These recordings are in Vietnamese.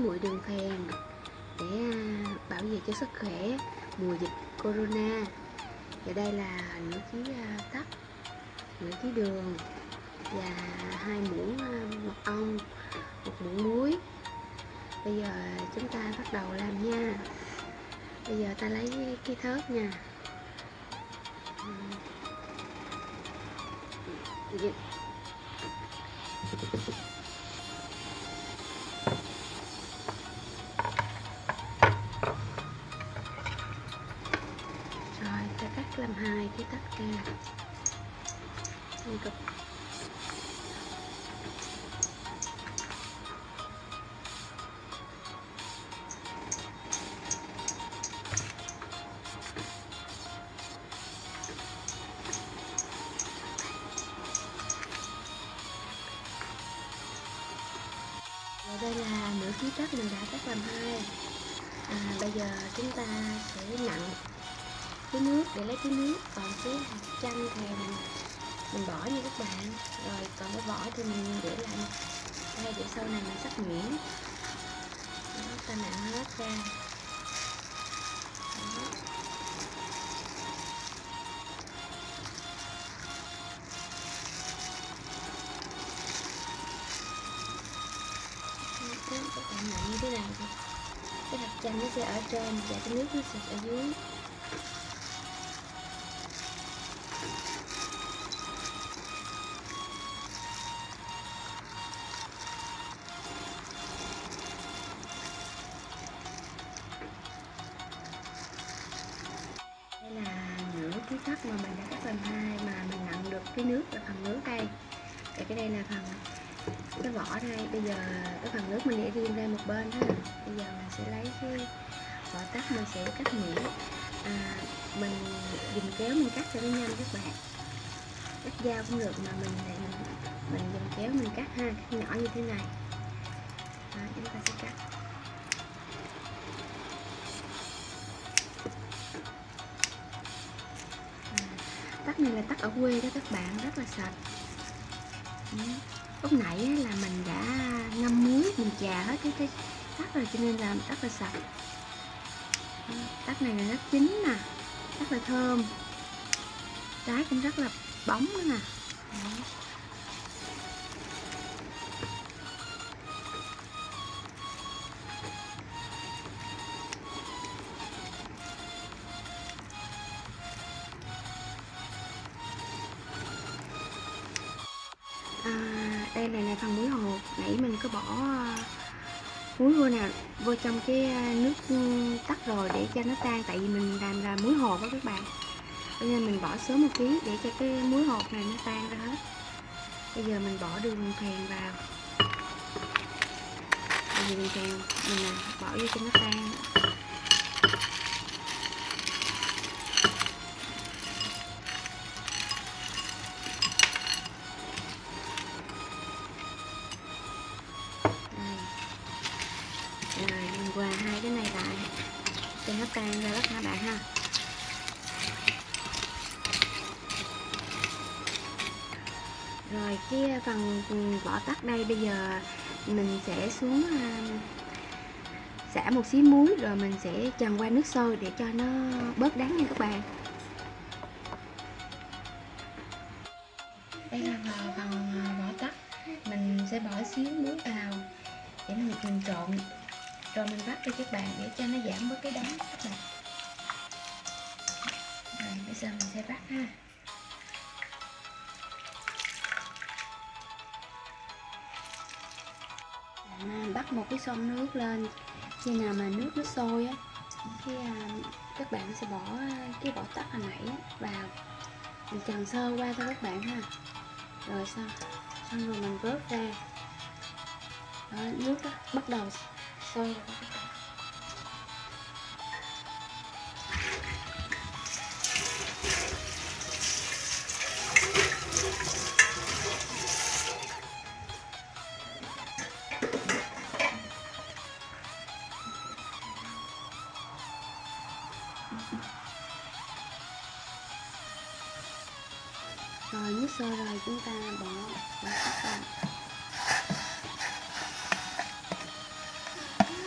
nguội đường phèn để bảo vệ cho sức khỏe mùa dịch corona. Và đây là nửa ký tắc, nửa ký đường và 2 muỗng mật ong, 1 muỗng muối. Bây giờ chúng ta bắt đầu làm nha. Bây giờ ta lấy cái thớt nha. Rồi ta cắt làm 2 cái tắc ra. Đây là nửa ký tắc mình đã cắt làm 2. Bây giờ chúng ta sẽ nặn cái nước để lấy cái nước, còn cái hạt chanh thì mình bỏ như các bạn, rồi còn cái vỏ thì mình để lại đây để sau này mình sắc nhuyễn. Đó, ta nặn hết ra. Đó. Các bạn nặn như thế này thì cái hạt chanh nó sẽ ở trên và cái nước nó sẽ ở dưới. Đây là nửa cái tắc mà mình đã cắt làm 2 mà mình nặn được cái nước và phần nước đây. Và cái đây là phần cái vỏ đây. Bây giờ cái phần nước mình để riêng ra một bên ha. Bây giờ mình sẽ lấy cái vỏ tắc, mình sẽ cắt nhuyễn. Mình dùng kéo mình cắt cho nó nhanh các bạn, cắt dao cũng được, mà mình dùng kéo mình cắt ha, cắt nhỏ như thế này. Đó, chúng ta sẽ cắt. Tắc này là tắc ở quê đó các bạn, rất là sạch. Lúc nãy là mình đã ngâm muối, mình chà hết cái tắc rồi cho nên là rất là sạch. Tắc này là rất chín nè, rất là thơm, trái cũng rất là bóng nữa nè. Đây là phần muối hột. Nãy mình có bỏ muối vô trong cái nước tắc rồi để cho nó tan, tại vì mình làm là muối hột đó các bạn, cho nên mình bỏ sớm 1 ký để cho cái muối hột này nó tan ra hết. Bây giờ mình bỏ đường phèn vào. Đường phèn mình bỏ vô cho nó tan. Rồi mình hòa 2 cái này lại cho nó tan ra các bạn ha. Rồi cái phần vỏ tắc đây bây giờ mình sẽ xuống xả một xí muối, rồi mình sẽ trần qua nước sôi để cho nó bớt đắng nha các bạn. Đây là phần vỏ tắc, mình sẽ bỏ xíu muối vào để mình trộn, rồi mình vắt cho các bạn để cho nó giảm bớt cái đắng các bạn. Rồi bây giờ mình sẽ vắt ha. Bắt một cái xông nước lên, khi nào mà nước nó sôi á, các bạn sẽ bỏ cái vỏ tắc hồi nãy vào, mình trần sơ qua thôi các bạn ha. Rồi xong rồi mình vớt ra. Đó, nước đó bắt đầu sôi rồi. Rồi nước sôi rồi chúng ta bỏ tắc vào.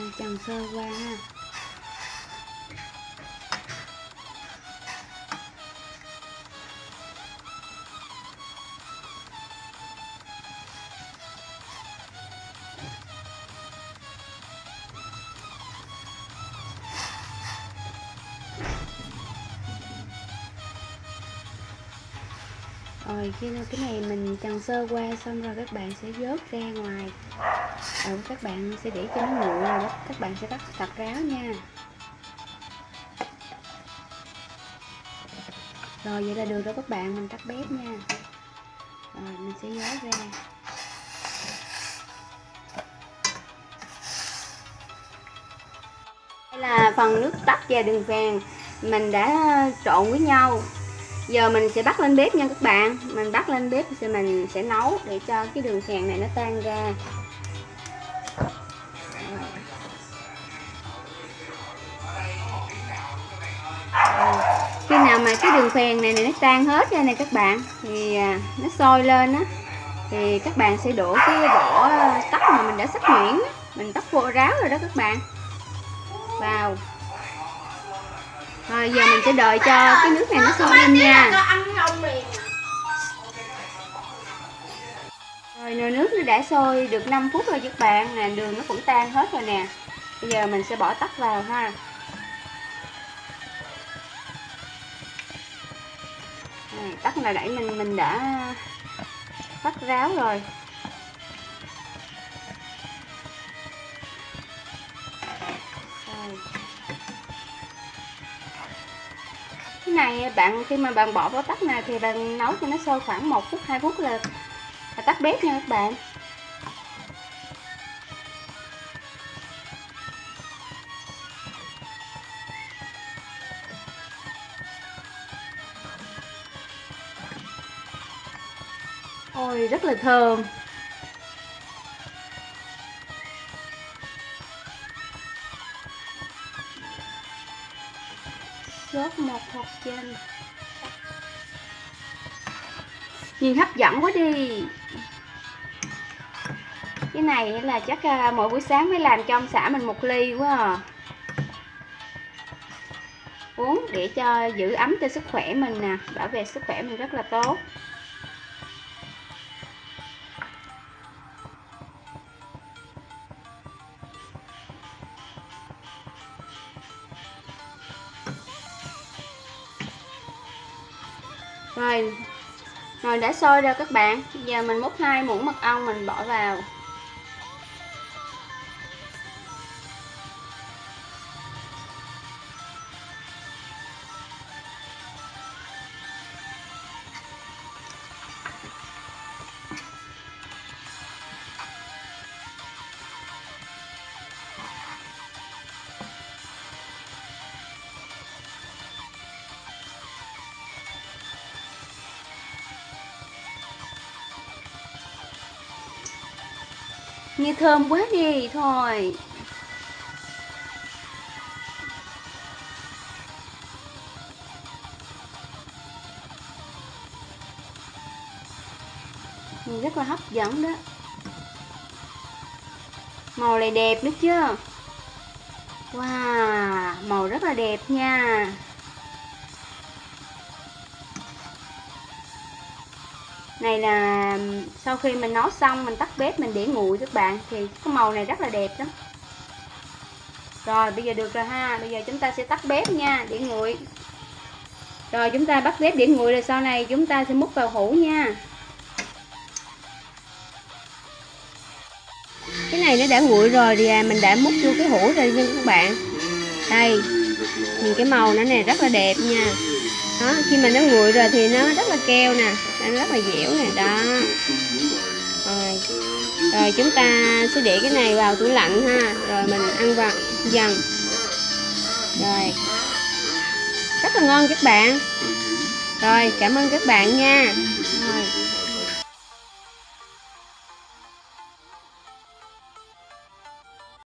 trần sơ qua ha. Rồi khi cái này mình trần sơ qua xong rồi các bạn sẽ vớt ra ngoài. Rồi các bạn sẽ để cho nó nguội rồi đó, các bạn sẽ tắt ráo nha. Rồi vậy là được rồi các bạn, mình tắt bếp nha. Rồi mình sẽ vớt ra. Đây là phần nước tắc và đường phèn mình đã trộn với nhau. Giờ mình sẽ bắt lên bếp nha các bạn. Mình bắt lên bếp thì mình sẽ nấu để cho cái đường phèn này nó tan ra. Khi nào mà cái đường phèn này nó tan hết ra này các bạn, thì nó sôi lên á, thì các bạn sẽ đổ cái vỏ tắc mà mình đã sắc nhuyễn, mình tắc vô ráo rồi đó các bạn, vào. Rồi giờ mình sẽ đợi cho cái nước này nó sôi lên nha. Rồi nồi nước nó đã sôi được 5 phút rồi các bạn, nè đường nó cũng tan hết rồi nè. Bây giờ mình sẽ bỏ tắc vào ha. Tắc là đẩy mình đã tắc ráo rồi. Cái này bạn khi mà bạn bỏ vào tắc này thì bạn nấu cho nó sôi khoảng 1 phút 2 phút là tắt bếp nha các bạn. Ôi rất là thơm. Sốt một hộp chanh. Nhìn hấp dẫn quá đi. Cái này là chắc mỗi buổi sáng mới làm cho ông xã mình 1 ly quá à. Uống để cho giữ ấm cho sức khỏe mình nè, bảo vệ sức khỏe mình rất là tốt. Rồi, nồi đã sôi rồi các bạn. Bây giờ mình múc 2 muỗng mật ong mình bỏ vào. Nghe thơm quá đi thôi. Nhìn rất là hấp dẫn đó. Màu này đẹp nữa chứ. Wow, màu rất là đẹp nha. Này là sau khi mình nấu xong mình tắt bếp mình để nguội các bạn, thì cái màu này rất là đẹp đó. Rồi bây giờ được rồi ha. Bây giờ chúng ta sẽ tắt bếp nha, để nguội. Rồi chúng ta bắt bếp để nguội rồi sau này chúng ta sẽ múc vào hũ nha. Cái này nó đã nguội rồi thì mình đã múc vô cái hũ rồi nha các bạn. Đây, nhìn cái màu nó này rất là đẹp nha. Đó, khi mà nó nguội rồi thì nó rất là keo nè, nó rất là dẻo nè đó. Rồi chúng ta sẽ để cái này vào tủ lạnh ha, rồi mình ăn vào dần. Rồi, rất là ngon các bạn. Rồi cảm ơn các bạn nha. Rồi.